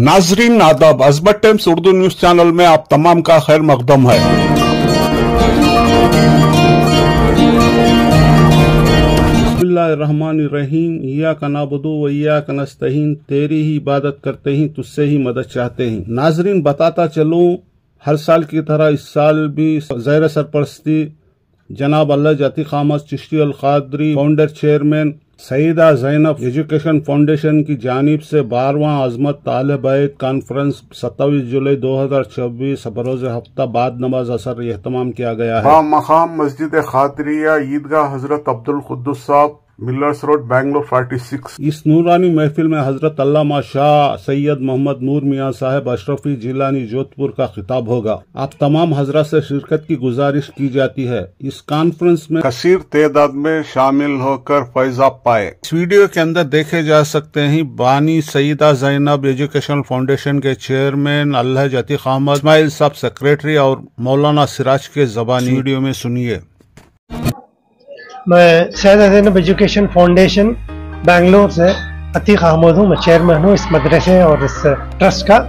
नाजरीन आदाब, Azmat times Urdu news channel में आप तमाम का खैर मकदम है। बिस्मिल्लाहिर्रहमानिर्रहीम। इय्याका नअबुदु व इय्याका नस्तईन। तेरी ही इबादत करते हैं, तुझसे ही मदद चाहते हैं। नाजरीन, बताता चलूं, हर साल की तरह इस साल भी ज़ेर सरपरस्ती जनाब Allah Ateeq Ahmed Chishti al Qadri founder chairman Saida Zainab education foundation की जानिब से 12वां अज़मत तालिब बैत कॉन्फ्रेंस 27 जुलाई 2024 बरोज़ हफ्ता बाद नमाज असर एहतमाम किया गया है। मकाम मस्जिद खातरिया ईदगाह हजरत अब्दुल कुद्दुस साहब, मिलर्स रोड, बैंगलोर 46। इस नूरानी महफिल में हजरत अल्लामा शाह सैयद मोहम्मद नूर मियाँ साहब अशरफी जिलानी जोधपुर का खिताब होगा। आप तमाम हजरत से शिरकत की गुजारिश की जाती है। इस कॉन्फ्रेंस में कसीर तादाद में शामिल होकर फैज़ पाए। इस वीडियो के अंदर देखे जा सकते हैं बानी सईदा ज़ैनब एजुकेशन फाउंडेशन के चेयरमैन अल्लाह अतीक अहमद, इस्माइल साहब सेक्रेटरी और मौलाना सिराज के ज़बानी। वीडियो में सुनिए। मैं सईदा ज़ैनब एजुकेशन फाउंडेशन बेंगलोर से अतीक अहमद हूँ। मैं चेयरमैन हूँ इस मदरसे और इस ट्रस्ट का।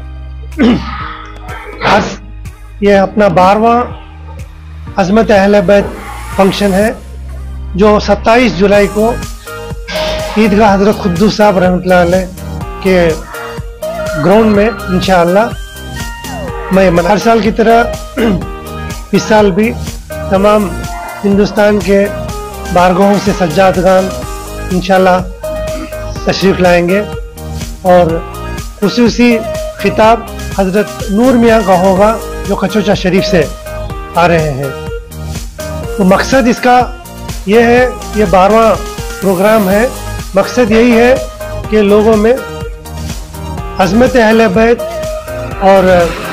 आज ये अपना 12वां अज़मत अहले बैत फंक्शन है जो 27 जुलाई को ईदगाह हजरत कुद्दुस साहब रहमतुल्लाह अलैह के ग्राउंड में इंशाअल्लाह मैं हर साल की तरह इस साल भी तमाम हिंदुस्तान के बारगाहों से सज्जादगान इंशाअल्लाह तशरीफ़ लाएंगे और खुसूसी खिताब हज़रत नूर मियाँ का होगा जो कचोचा शरीफ से आ रहे हैं। तो मकसद इसका ये है, ये 12वां प्रोग्राम है। मकसद यही है कि लोगों में अज़मत अहले बैत और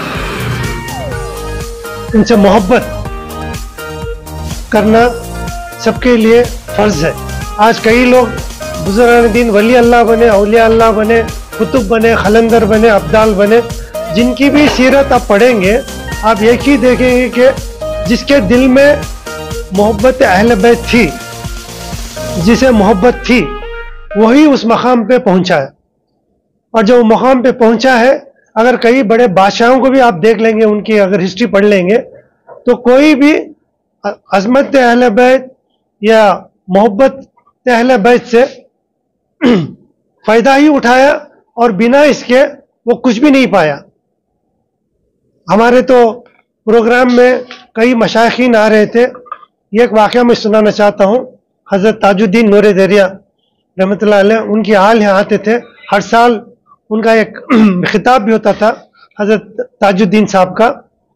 उनसे मोहब्बत करना सबके लिए फर्ज है। आज कई लोग बुजुर्गान दीन वली अल्लाह बने, औलिया अल्लाह बने, कुतुब बने, खलंदर बने, अब्दाल बने, जिनकी भी सीरत आप पढ़ेंगे आप एक ही देखेंगे कि जिसके दिल में मोहब्बत अहले बैत थी, जिसे मोहब्बत थी, वही उस मकाम पे पहुंचा है। और जो मकाम पे पहुंचा है, अगर कई बड़े बादशाहों को भी आप देख लेंगे, उनकी अगर हिस्ट्री पढ़ लेंगे, तो कोई भी अज़मत अहले बैत या मोहब्बत अहले बैत से फायदा ही उठाया और बिना इसके वो कुछ भी नहीं पाया। हमारे तो प्रोग्राम में कई मशाइखीन आ रहे थे। एक वाक़या मैं सुनाना चाहता हूँ। हज़रत ताजुद्दीन नूरे दरिया रहमतुल्लाह अलैह, उनकी हाल यहाँ आते थे। हर साल उनका एक खिताब भी होता था हज़रत ताजुद्दीन साहब का।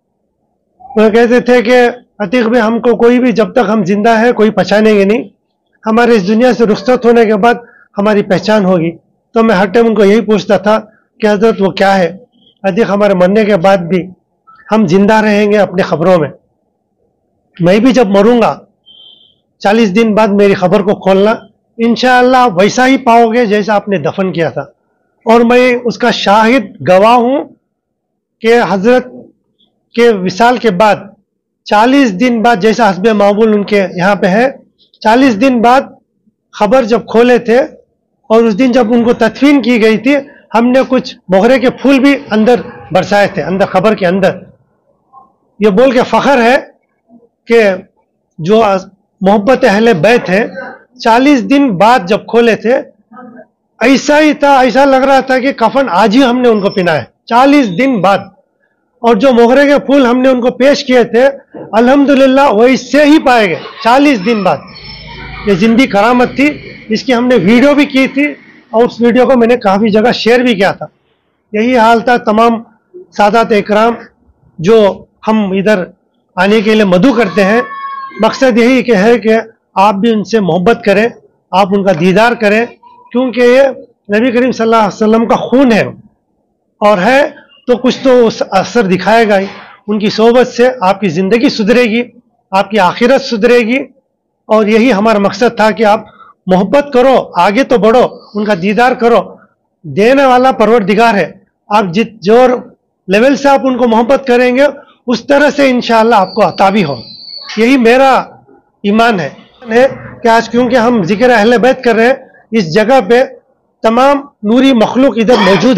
वो कहते थे कि अतीक में हमको कोई भी, जब तक हम जिंदा है, कोई पहचानेंगे नहीं। हमारे इस दुनिया से रुखसत होने के बाद हमारी पहचान होगी। तो मैं हर टाइम उनको यही पूछता था कि हजरत वो क्या है? अतीक, हमारे मरने के बाद भी हम जिंदा रहेंगे अपने खबरों में। मैं भी जब मरूंगा 40 दिन बाद मेरी खबर को खोलना, इंशाअल्लाह वैसा ही पाओगे जैसा आपने दफन किया था। और मैं उसका शाहिद गवाह हूं कि हजरत के विसाल के बाद 40 दिन बाद, जैसा हस्बे मामूल उनके यहाँ पे है, 40 दिन बाद खबर जब खोले थे और उस दिन जब उनको तदफीन की गई थी, हमने कुछ मोगरे के फूल भी अंदर बरसाए थे, अंदर खबर के अंदर। ये बोल के फख्र है कि जो मोहब्बत अहले बैत है, 40 दिन बाद जब खोले थे, ऐसा ही था, ऐसा लग रहा था कि कफन आज ही हमने उनको पहनाया, 40 दिन बाद। और जो मोगरे के फूल हमने उनको पेश किए थे, अल्हम्दुलिल्लाह वो इससे ही पाए गए 40 दिन बाद। ये जिंदी करामत थी, इसकी हमने वीडियो भी की थी और उस वीडियो को मैंने काफ़ी जगह शेयर भी किया था। यही हाल था तमाम सादात इकराम जो हम इधर आने के लिए मदू करते हैं। मकसद यही कि है कि आप भी उनसे मोहब्बत करें, आप उनका दीदार करें, क्योंकि ये नबी करीम सल्लल्लाहु अलैहि वसल्लम का खून है और है तो कुछ तो उस असर दिखाएगा ही। उनकी सोबत से आपकी ज़िंदगी सुधरेगी, आपकी आखिरत सुधरेगी। और यही हमारा मकसद था कि आप मोहब्बत करो, आगे तो बढ़ो, उनका दीदार करो। देने वाला परवरदिगार है। आप जो लेवल से आप उनको मोहब्बत करेंगे, उस तरह से इंशाअल्लाह आपको अता भी हो। यही मेरा ईमान है कि आज क्योंकि हम जिक्र अहले बैत कर रहे हैं, इस जगह पे तमाम नूरी मखलूक इधर मौजूद है।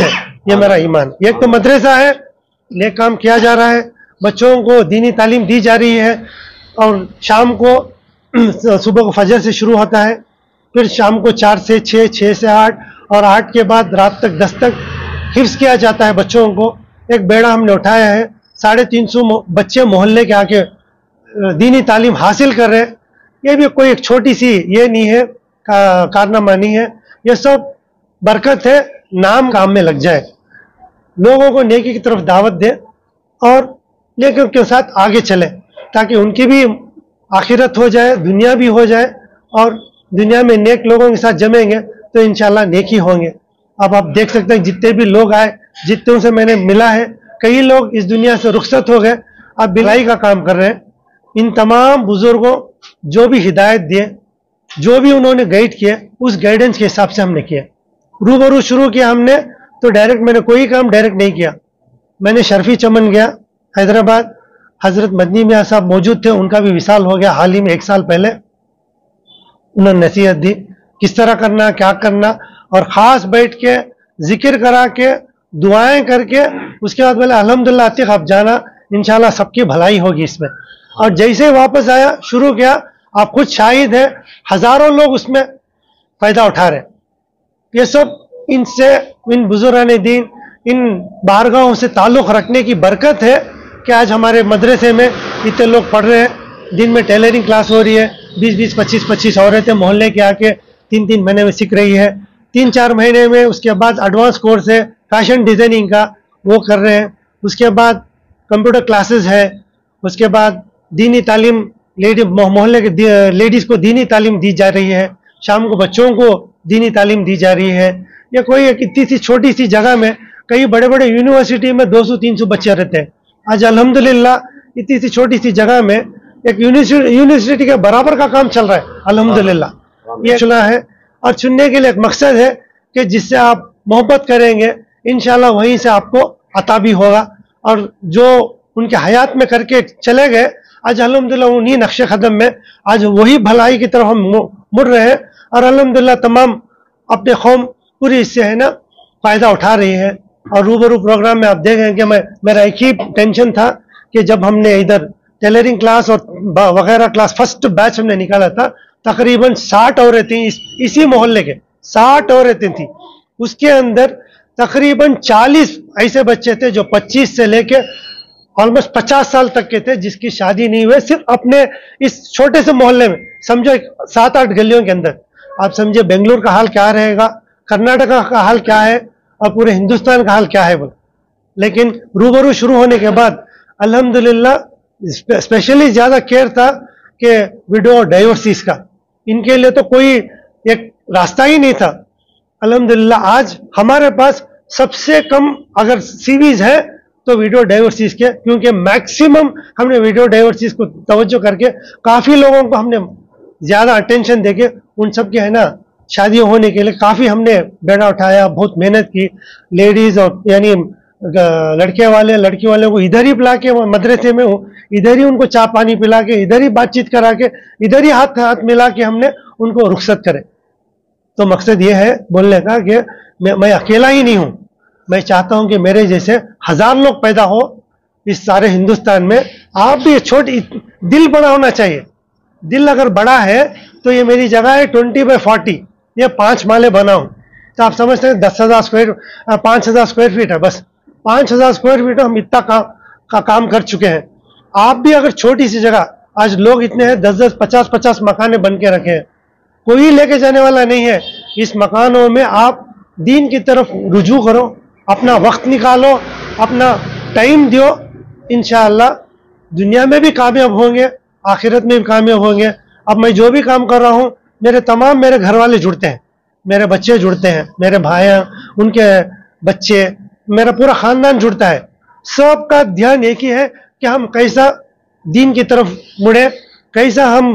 ये मेरा ईमान। एक तो मदरसा है, नेक काम किया जा रहा है, बच्चों को दीनी तालीम दी जा रही है, और शाम को सुबह को फजर से शुरू होता है, फिर शाम को 4 से 6, 6 से 8, और 8 के बाद रात तक 10 तक हिफ्ज किया जाता है बच्चों को। एक बेड़ा हमने उठाया है, 350 बच्चे मोहल्ले के आके दीनी तालीम हासिल कर रहे हैं। ये भी कोई एक छोटी सी ये नहीं है, कारनामा नहीं है, ये सब बरकत है, नाम काम में लग जाए, लोगों को नेकी की तरफ दावत दे और नेकी के साथ आगे चले, ताकि उनकी भी आखिरत हो जाए, दुनिया भी हो जाए, और दुनिया में नेक लोगों के साथ जमेंगे तो इंशाल्लाह नेकी होंगे। अब आप देख सकते हैं जितने भी लोग आए, जितनों से मैंने मिला है, कई लोग इस दुनिया से रुखसत हो गए, अब बिलाई का काम कर रहे हैं। इन तमाम बुजुर्गों जो भी हिदायत दिए, जो भी उन्होंने गाइड किए, उस गाइडेंस के हिसाब से हमने किया। रूबरू शुरू किया हमने, तो डायरेक्ट मैंने कोई काम डायरेक्ट नहीं किया। मैंने शर्फी चमन गया हैदराबाद, हजरत मदनी मियाँ साहब मौजूद थे, उनका भी विसाल हो गया हाल ही में 1 साल पहले। उन्होंने नसीहत दी किस तरह करना, क्या करना, और ख़ास बैठ के जिक्र करा के दुआएं करके उसके बाद बोले अल्हम्दुलिल्लाह अतीक आप जाना, इंशाल्लाह सबकी भलाई होगी इसमें। और जैसे वापस आया, शुरू किया, आप खुद शाहिद हैं, हज़ारों लोग उसमें फ़ायदा उठा रहे। ये सब इनसे, इन बुजुर्गान दीन, इन बारगाहों से ताल्लुक़ रखने की बरकत है कि आज हमारे मदरसे में इतने लोग पढ़ रहे हैं। दिन में टेलरिंग क्लास हो रही है, 20-20, 25-25 औरतें मोहल्ले के आके 3-3 महीने में सीख रही है। 3-4 महीने में उसके बाद एडवांस कोर्स है फैशन डिज़ाइनिंग का, वो कर रहे हैं। उसके बाद कंप्यूटर क्लासेस है, उसके बाद दीनी तालीम, मोहल्ले के लेडीज़ को दीनी तालीम दी जा रही है, शाम को बच्चों को दीनी तालीम दी जा रही है। ये कोई एक इतनी सी छोटी सी जगह में, कई बड़े बड़े यूनिवर्सिटी में 200-300 बच्चे रहते हैं। आज अल्हम्दुलिल्लाह इतनी सी छोटी सी जगह में एक यूनिवर्सिटी के बराबर का काम चल रहा है, अल्हम्दुलिल्लाह। ये चुना है, और चुनने के लिए एक मकसद है कि जिससे आप मोहब्बत करेंगे, इंशाल्लाह वहीं से आपको अता भी होगा। और जो उनके हयात में करके चले गए, आज अल्हम्दुलिल्लाह उन्हीं नक्शे कदम में आज वही भलाई की तरफ हम मुड़ रहे हैं, और अल्हम्दुलिल्लाह तमाम अपने कौम पूरी इससे है ना फ़ायदा उठा रही है। और रूबरू प्रोग्राम में आप देखें कि मेरा एक ही टेंशन था कि जब हमने इधर टेलरिंग क्लास और वगैरह क्लास फर्स्ट बैच हमने निकाला था, तकरीबन 60 औरतें इसी मोहल्ले के 60 औरतें थी। उसके अंदर तकरीबन 40 ऐसे बच्चे थे जो 25 से लेके ऑलमोस्ट 50 साल तक के थे, जिसकी शादी नहीं हुई, सिर्फ अपने इस छोटे से मोहल्ले में, समझो 7-8 गलियों के अंदर। आप समझे बेंगलुरु का हाल क्या रहेगा, कर्नाटका का हाल क्या है, और पूरे हिंदुस्तान का हाल क्या है बोल। लेकिन रूबरू शुरू होने के बाद अल्हम्दुलिल्लाह स्पेशली ज़्यादा केयर था कि विडो और डाइवोर्सीज का, इनके लिए तो कोई एक रास्ता ही नहीं था। अल्हम्दुलिल्लाह आज हमारे पास सबसे कम अगर सीवीज है तो वीडियो डाइवर्सिस के, क्योंकि मैक्सिमम हमने वीडियो डाइवर्सिस को तवज्जो करके काफ़ी लोगों को हमने ज़्यादा अटेंशन देके उन सब के है ना शादी होने के लिए काफ़ी हमने बेड़ा उठाया, बहुत मेहनत की। लेडीज़ और यानी लड़के वाले लड़की वाले को इधर ही बुला के मदरसे में इधर ही उनको चाय पानी पिला के, इधर ही बातचीत करा के, इधर ही हाथ हाथ मिला के हमने उनको रुखसत करे। तो मकसद ये है बोलने का कि मैं अकेला ही नहीं हूँ, मैं चाहता हूँ कि मेरे जैसे 1000 लोग पैदा हो इस सारे हिंदुस्तान में। आप भी छोटी, दिल बड़ा होना चाहिए। दिल अगर बड़ा है तो ये मेरी जगह है 20x40, ये 5 माले बनाऊं तो आप समझते हैं 5,000 स्क्वायर फीट है, बस 5,000 स्क्वायर फीट हम इतना काम कर चुके हैं। आप भी अगर छोटी सी जगह, आज लोग इतने हैं 10-10, 50-50 मकाने बन के रखे हैं, कोई लेके जाने वाला नहीं है। इस मकानों में आप दीन की तरफ रुजू करो, अपना वक्त निकालो, अपना टाइम दियो, इंशाअल्लाह दुनिया में भी कामयाब होंगे, आखिरत में भी कामयाब होंगे। अब मैं जो भी काम कर रहा हूँ, मेरे घर वाले जुड़ते हैं, मेरे बच्चे जुड़ते हैं, मेरे भाई उनके बच्चे, मेरा पूरा खानदान जुड़ता है। सबका ध्यान एक ही है कि हम कैसा दीन की तरफ मुड़े, कैसा हम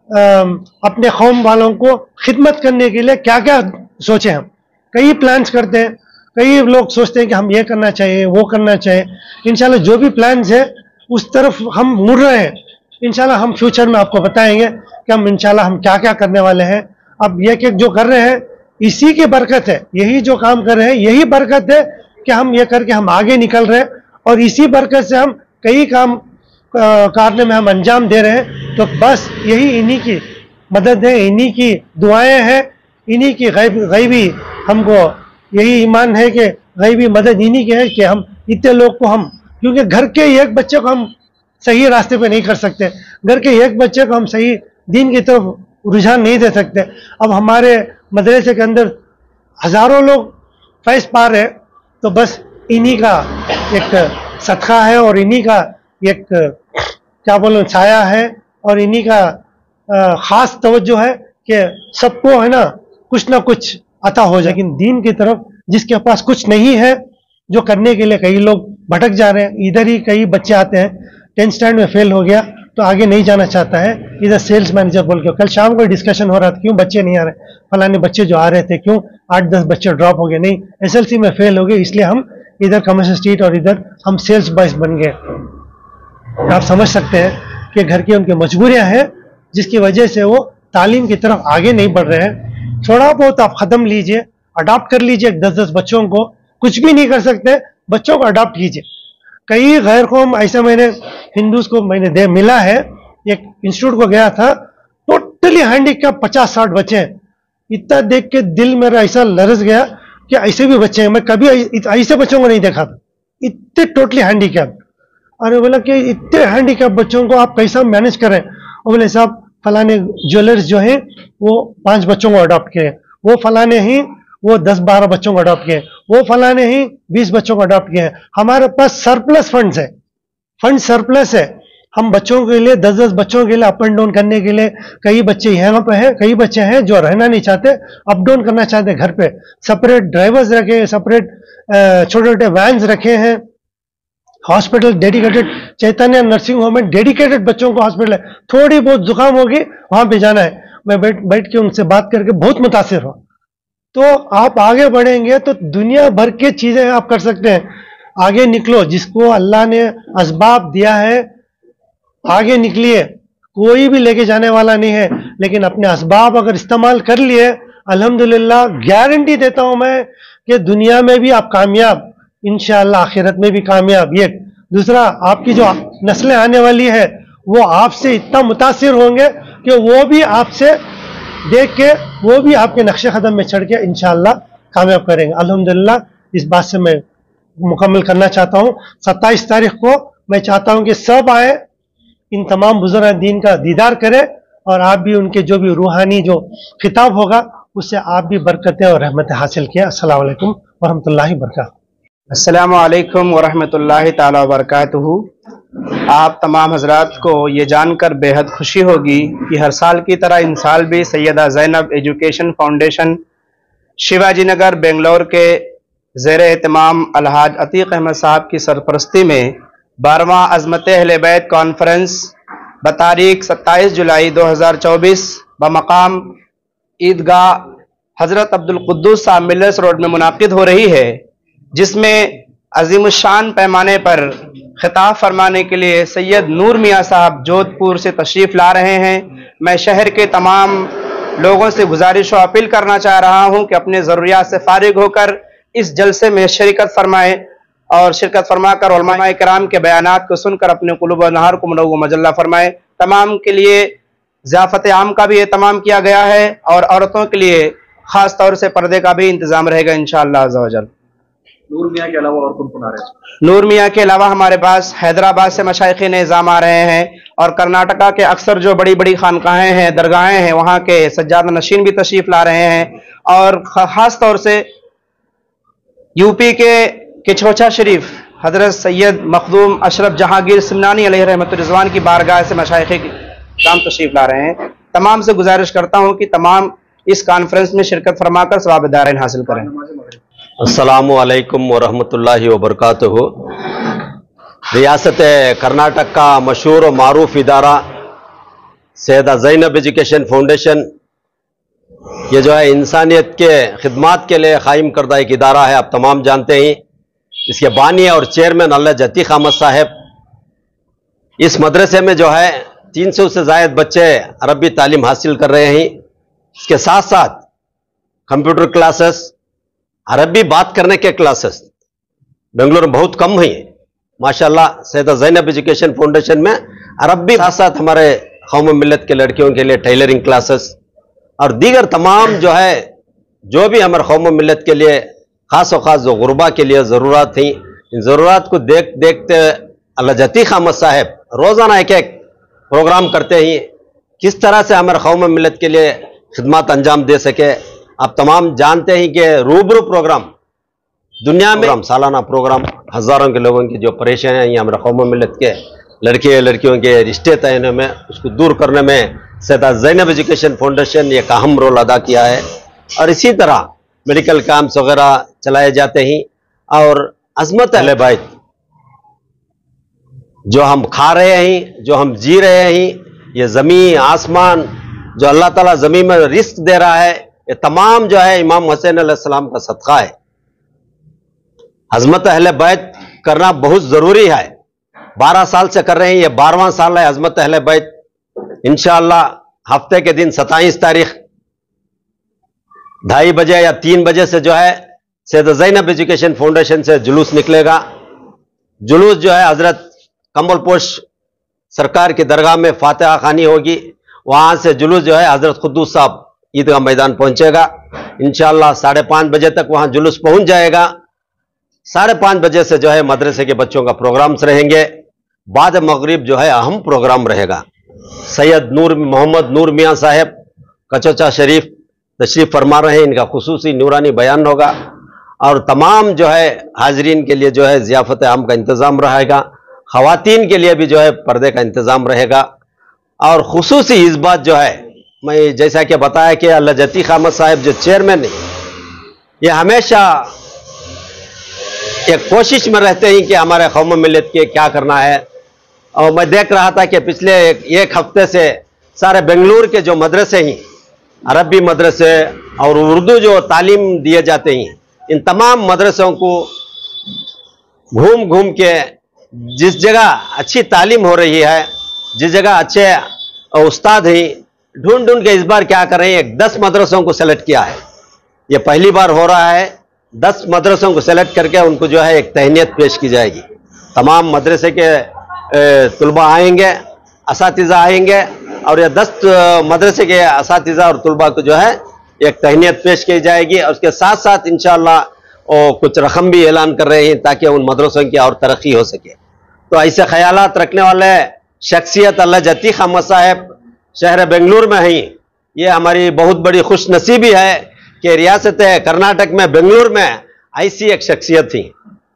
अपने कौम वालों को खिदमत करने के लिए क्या क्या सोचें। हम कई प्लान्स करते हैं, कई लोग सोचते हैं कि हम ये करना चाहिए, वो करना चाहिए। इंशाल्लाह जो भी प्लान्स है उस तरफ हम मुड़ रहे हैं। इंशाल्लाह हम फ्यूचर में आपको बताएंगे कि हम इंशाल्लाह हम क्या क्या करने वाले हैं। अब ये जो कर रहे हैं इसी की बरकत है, यही जो काम कर रहे हैं यही बरकत है कि हम ये करके हम आगे निकल रहे हैं और इसी बरकत से हम कई काम करने में हम अंजाम दे रहे हैं। तो बस यही इन्हीं की मदद है, इन्हीं की दुआएं हैं, इन्हीं की गैबी हमको यही ईमान है कि गैबी मदद इन्हीं की है कि हम इतने लोग को हम, क्योंकि घर के एक बच्चे को हम सही रास्ते पे नहीं कर सकते, घर के एक बच्चे को हम सही दीन की तरफ रुझान नहीं दे सकते। अब हमारे मदरसे के अंदर हजारों लोग फैज़ पा रहे हैं, तो बस इन्हीं का एक सदका है और इन्हीं का एक क्या बोलो छाया है और इन्हीं का खास तवज्जो है कि सबको है ना कुछ अता हो जाए। लेकिन दीन की तरफ जिसके पास कुछ नहीं है, जो करने के लिए कई लोग भटक जा रहे हैं, इधर ही कई बच्चे आते हैं 10th स्टैंडर्ड में फेल हो गया तो आगे नहीं जाना चाहता है, इधर सेल्स मैनेजर बोल के। कल शाम को डिस्कशन हो रहा था, क्यों बच्चे नहीं आ रहे, फलाने बच्चे जो आ रहे थे क्यों 8-10 बच्चे ड्रॉप हो गए, नहीं SLC में फेल हो गए इसलिए हम इधर कमर्शियल स्ट्रीट और इधर हम सेल्स बॉयज बन गए। आप समझ सकते हैं कि घर की उनकी मजबूरियां हैं जिसकी वजह से वो तालीम की तरफ आगे नहीं बढ़ रहे हैं। थोड़ा बहुत आप खत्म लीजिए, अडॉप्ट कर लीजिए 10-10 बच्चों को, कुछ भी नहीं कर सकते, बच्चों को अडॉप्ट कीजिए। कई गैर कौम ऐसा मैंने हिंदूज को मैंने मिला है, एक इंस्टीट्यूट को गया था, टोटली हैंडीकैप 50-60 बच्चे हैं। इतना देख के दिल मेरा ऐसा लरस गया कि ऐसे भी बच्चे हैं, मैं कभी ऐसे बच्चों को नहीं देखा था, इतने टोटली हैंडीकैप। और बोला कि इतने हैंडीकैप बच्चों को आप कैसा मैनेज करें, और बोले साहब फलाने ज्वेलर्स जो हैं वो 5 बच्चों को अडॉप्ट किए, वो फलाने ही वो 10-12 बच्चों को अडॉप्ट किए, वो फलाने ही 20 बच्चों को अडॉप्ट किए। हमारे पास सरप्लस फंड्स है, फंड सरप्लस है। हम बच्चों के लिए 10-10 बच्चों के लिए अप एंड डाउन करने के लिए, कई बच्चे यहाँ पे हैं, कई बच्चे हैं जो रहना नहीं चाहते, अप डाउन करना चाहते घर पे, सेपरेट ड्राइवर्स रखे, सेपरेट छोटे छोटे वैन्स रखे हैं। Hospital dedicated, Chaitanya nursing home में डेडिकेटेड बच्चों को हॉस्पिटल है। थोड़ी बहुत जुकाम होगी वहां पे जाना है। मैं बैठ के उनसे बात करके बहुत मुतासिर हूं। तो आप आगे बढ़ेंगे तो दुनिया भर की चीजें आप कर सकते हैं। आगे निकलो, जिसको अल्लाह ने असबाब दिया है आगे निकलिए, कोई भी लेके जाने वाला नहीं है। लेकिन अपने असबाब अगर इस्तेमाल कर लिए, अल्हम्दुलिल्लाह गारंटी देता हूं मैं कि दुनिया में भी आप कामयाब, इंशाअल्लाह आखिरत में भी कामयाब। ये दूसरा, आपकी जो नस्लें आने वाली है वो आपसे इतना मुतासिर होंगे कि वो भी आपसे देख के वो भी आपके नक्शे कदम में चढ़ के इंशाअल्लाह कामयाब करेंगे। अल्हम्दुलिल्लाह इस बात से मैं मुकम्मल करना चाहता हूँ। 27 तारीख को मैं चाहता हूँ कि सब आए, इन तमाम बुजुर्ग दीन का दीदार करें और आप भी उनके जो भी रूहानी जो खिताब होगा उससे आप भी बरकतें और रहमतें हासिल किए। अस्सलाम वालेकुम वरहमतुल्लाहि वबरकातुहू। अस्सलामु अलैकुम वरहमतुल्लाहि ताला वबरकातुहू। आप तमाम हजरात को ये जानकर बेहद खुशी होगी कि हर साल की तरह इन साल भी सैयदा ज़ैनब एजुकेशन फाउंडेशन शिवाजी नगर बेंगलोर के ज़ेर एहतमाम अलहाज अतीक अहमद साहब की सरपरस्ती में 12वां अज़मत अहले बैत कॉन्फ्रेंस बतारीख 27 जुलाई 2024 बमकाम ईदगाह हज़रत अब्दुल कुद्दूस साहब मिलर्स रोड में मुनाकिद हो रही है, जिसमें अजीमुशान पैमाने पर खिताब फरमाने के लिए सैयद नूर मियाँ साहब जोधपुर से तशरीफ़ ला रहे हैं। मैं शहर के तमाम लोगों से गुजारिश और अपील करना चाह रहा हूँ कि अपने ज़रूरियात से फारिग होकर इस जलसे में शिरकत फरमाएँ और शिरकत फरमा कर उलमाए किराम के बयानात को सुनकर अपने कुलूब व नहार को मुनव्वर मजल्ला फरमाएँ। तमाम के लिए ज़ियाफ़त आम का भी एहतमाम किया गया है और औरतों के लिए ख़ास तौर से पर्दे का भी इंतज़ाम रहेगा इंशाअल्लाह अज़्ज़ा वजल। नूर मियाँ के अलावा और कौन आ रहे हैं? नूर मियाँ के अलावा हमारे पास हैदराबाद से मशाइख़ निज़ाम आ रहे हैं और कर्नाटका के अक्सर जो बड़ी बड़ी खानकाहें हैं, दरगाहें हैं, वहाँ के सज्जाद नशीन भी तशरीफ़ ला रहे हैं। और ख़ास तौर से यूपी के किचोचा शरीफ हज़रत सैयद मखदूम अशरफ जहांगीर सिमनानी अलैहि रहमतुर रिज़वान की बारगाह से मशाइख़ निज़ाम तशरीफ़ ला रहे हैं। तमाम से गुजारिश करता हूँ कि तमाम इस कॉन्फ्रेंस में शिरकत फरमाकर सवाब दारैन हासिल करें। अस्सलामु अलैकुम वरहमतुल्लाहि वबरकातुहू। रियासत कर्नाटक का मशहूर और मारूफ इदारा सैयदा ज़ैनब एजुकेशन फाउंडेशन, ये जो है इंसानियत के खिदमात के लिए कायम करदा एक इदारा है, आप तमाम जानते हैं। इसके बानी और चेयरमैन अलहाज अतीक अहमद साहब। इस मदरसे में जो है 300 से ज़ायद बच्चे अरबी तालीम हासिल कर रहे हैं। इसके साथ साथ कंप्यूटर क्लासेस, अरबी बात करने के क्लासेस, बेंगलुरु में बहुत कम हुई है। माशाल्लाह सैयदा ज़ैनब एजुकेशन फाउंडेशन में अरबी साथ साथ हमारे कौम मिल्लत के लड़कियों के लिए टेलरिंग क्लासेस और दीगर तमाम जो है जो भी हमारे कौम मिल्लत के लिए ख़ास और ख़ास जो गुरबा के लिए ज़रूरत थी, इन ज़रूरत को देखते अल्लाह जतीक अहमद साहब रोज़ाना एक एक प्रोग्राम करते ही किस तरह से हमारे कौम मिल्लत के लिए खिदमत अंजाम दे सके। आप तमाम जानते हैं कि रूबरू प्रोग्राम दुनिया में सालाना प्रोग्राम हज़ारों के लोगों की जो परेशानियाँ हैं हमारे कौम मिल्लत के लड़के लड़कियों के रिश्ते तय होने में उसको दूर करने में सैयदा ज़ैनब एजुकेशन फाउंडेशन एक अहम रोल अदा किया है। और इसी तरह मेडिकल कैंप्स वगैरह चलाए जाते हैं। और अज़मत अहले बैत जो हम खा रहे हैं, जो हम जी रहे हैं, ये ज़मीन आसमान जो अल्लाह ताला ज़मीन में रिस्क दे रहा है, ये तमाम जो है इमाम हुसैन अलैहिस्सलाम का सदका है। अज़मत अहले बैत करना बहुत ज़रूरी है। 12 साल से कर रहे हैं, ये 12वां साल है अज़मत अहले बैत। इंशाअल्लाह हफ्ते के दिन 27 तारीख 2:30 बजे या 3 बजे से जो है सैयदा ज़ैनब एजुकेशन फाउंडेशन से जुलूस निकलेगा। जुलूस जो है हजरत कमलपोश सरकार की दरगाह में फातिहा खानी होगी, वहां से जुलूस जो है हजरत खुद्दूस साहब ईदगाह मैदान पहुंचेगा। इंशाअल्लाह 5:30 बजे तक वहां जुलूस पहुंच जाएगा। 5:30 बजे से जो है मदरसे के बच्चों का प्रोग्राम्स रहेंगे। बाद मगरिब जो है अहम प्रोग्राम रहेगा। सैयद मोहम्मद नूर मियाँ साहब कचौचा शरीफ तशरीफ फरमा रहे हैं, इनका खुसूसी नूरानी बयान होगा और तमाम जो है हाजरीन के लिए जो है ज़ियाफ़त आम का इंतज़ाम रहेगा। ख़वातीन के लिए भी जो है पर्दे का इंतज़ाम रहेगा। और खुसूसी इस बात जो है मैं जैसा कि बताया कि अल्लाह जतीक अहमद साहब जो चेयरमैन है, ये हमेशा एक कोशिश में रहते हैं कि हमारे कौम मिल्लत के क्या करना है। और मैं देख रहा था कि पिछले एक हफ्ते से सारे बेंगलुरु के जो मदरसे हैं, अरबी मदरसे और उर्दू जो तालीम दिए जाते हैं, इन तमाम मदरसों को घूम घूम के जिस जगह अच्छी तालीम हो रही है, जिस जगह अच्छे उस्ताद हैं, ढूंढ ढूंढ के इस बार क्या कर रहे हैं, 10 मदरसों को सेलेक्ट किया है। ये पहली बार हो रहा है। 10 मदरसों को सेलेक्ट करके उनको जो है एक तहनीत पेश की जाएगी। तमाम मदरसे के तुलबा आएंगे, असातिज़ा आएंगे और ये 10 मदरसे के असातिज़ा और तुलबा को जो है एक तहनीत पेश की जाएगी। और उसके साथ साथ इंशाअल्लाह कुछ रकम भी ऐलान कर रहे हैं ताकि उन मदरसों की और तरक्की हो सके। तो ऐसे ख्यालात रखने वाले शख्सियत अल्लाह जतीक अहमद साहब शहर बेंगलुरु में हैं। ये हमारी बहुत बड़ी खुश नसीबी है कि रियासत कर्नाटक में बेंगलुरु में ऐसी एक शख्सियत थी।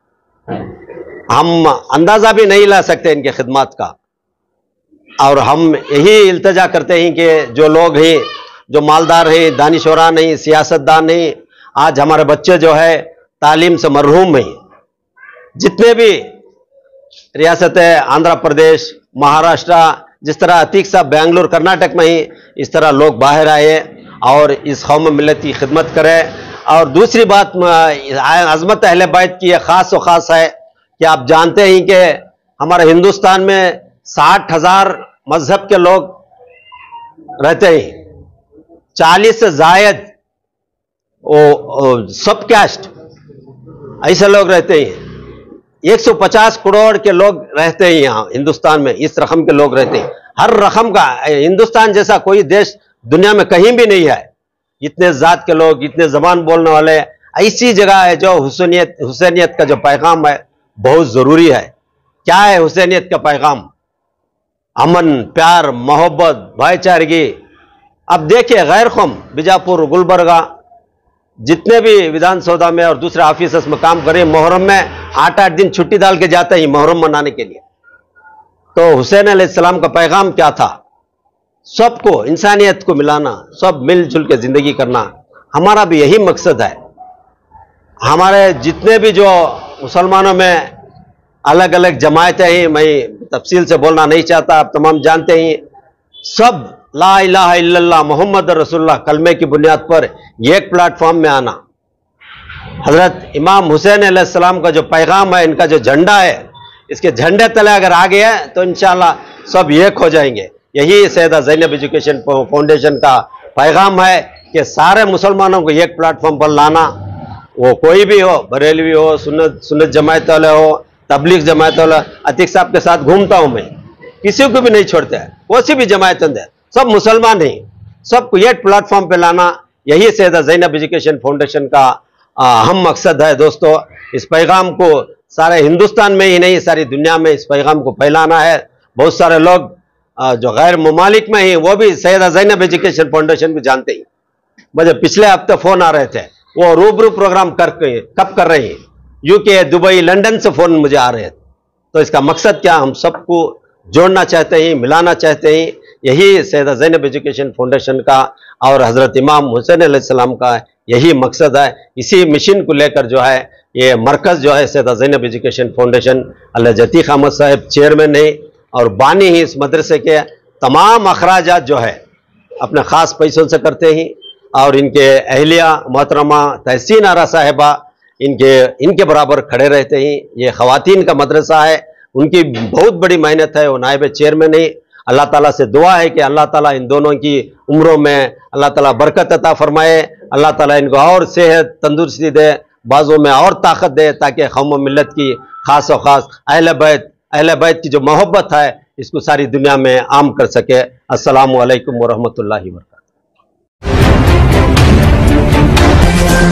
हम अंदाज़ा भी नहीं ला सकते इनके खिदमत का। और हम यही इल्तजा करते हैं कि जो लोग हैं, जो मालदार हैं, दानिशवरा नहीं, सियासतदान नहीं, आज हमारे बच्चे जो है तालीम से महरूम हैं। जितने भी रियासत आंध्र प्रदेश, महाराष्ट्र, जिस तरह अतीक साहब बेंगलुरु कर्नाटक में ही, इस तरह लोग बाहर आए और इस कौम मिल्लत की खिदमत करें। और दूसरी बात अज़मत अहले बैत की ख़ास और ख़ास है कि आप जानते हैं कि हमारे हिंदुस्तान में 60,000 मजहब के लोग रहते हैं, 40 से ज़ायद सब कास्ट ऐसे लोग रहते हैं। 150 करोड़ के लोग रहते हैं यहाँ हिंदुस्तान में, इस रकम के लोग रहते हैं। हर रकम का हिंदुस्तान जैसा कोई देश दुनिया में कहीं भी नहीं है। इतने जात के लोग, इतने जबान बोलने वाले, ऐसी जगह है जो हुसैनियत का जो पैगाम है बहुत ज़रूरी है। क्या है हुसैनियत का पैगाम? अमन, प्यार, मोहब्बत, भाईचारगी। अब देखिए गैर कौम बीजापुर, गुलबर्गा, जितने भी विधानसभा में और दूसरे ऑफिस में काम करें, मुहर्रम में 8-8 दिन छुट्टी डाल के जाते हैं मुहर्रम मनाने के लिए। तो हुसैन अलैहिस्सलाम का पैगाम क्या था? सबको, इंसानियत को मिलाना, सब मिलजुल के जिंदगी करना। हमारा भी यही मकसद है। हमारे जितने भी जो मुसलमानों में अलग अलग जमायतें हैं, मैं तफसील से बोलना नहीं चाहता, आप तमाम जानते हैं, सब ला इलाहा इल्लल्लाह मोहम्मद रसूलुल्लाह कलमे की बुनियाद पर एक प्लेटफॉर्म में आना। हजरत इमाम हुसैन अलैहिस्सलाम का जो पैगाम है, इनका जो झंडा है, इसके झंडे तले अगर आ गया तो इंशाअल्लाह सब एक हो जाएंगे। यही सैयदा ज़ैनब एजुकेशन फाउंडेशन का पैगाम है कि सारे मुसलमानों को एक प्लेटफॉर्म पर लाना वो कोई भी हो, बरेलवी हो, सुन्नत जमात वाला हो, तबलीग जमात वाला, अतीक साहब के साथ घूमता हूं मैं, किसी को भी नहीं छोड़ते हैं, कोई भी जमात अंदर, सब मुसलमान ही, सबको एक प्लेटफॉर्म पे लाना, यही सैयदा ज़ैनब एजुकेशन फाउंडेशन का अहम मकसद है। दोस्तों, इस पैगाम को सारे हिंदुस्तान में ही नहीं, सारी दुनिया में इस पैगाम को फैलाना है। बहुत सारे लोग जो गैर ममालिक में ही, वो भी सैयदा ज़ैनब एजुकेशन फाउंडेशन को जानते ही। मुझे पिछले हफ्ते फोन आ रहे थे, वो रूबरू प्रोग्राम कब कर रही हैं, यूके, दुबई, लंदन से फोन मुझे आ रहे थे। तो इसका मकसद क्या, हम सबको जोड़ना चाहते हैं, मिलाना चाहते हैं, यही सैयदा ज़ैनब एजुकेशन फाउंडेशन का और हज़रत इमाम हुसैन अलैहिस्सलाम का यही मकसद है। इसी मिशन को लेकर जो है ये मरकज़ जो है सैयदा ज़ैनब एजुकेशन फाउंडेशन, अल्लाह जतीक अहमद साहब चेयरमैन है और बानी ही इस मदरसे के तमाम अखराजात जो है अपने ख़ास पैसों से करते हैं और इनके अहलिया मोहतरमा तहसीन आरा साहिबा इनके बराबर खड़े रहते हैं। ये ख़वातीन का मदरसा है, उनकी बहुत बड़ी मेहनत है, वो नायब चेयरमैन है। अल्लाह ताला से दुआ है कि अल्लाह ताला इन दोनों की उम्रों में अल्लाह ताला बरकत अता फरमाए, अल्लाह ताला इनको और सेहत तंदुरुस्ती दे, बाजों में और ताकत दे, ताकि कौम मिल्लत की खास और ख़ास अहले बैत की जो मोहब्बत है इसको सारी दुनिया में आम कर सके। अस्सलामु अलैकुम व रहमतुल्लाहि व बरकातहू।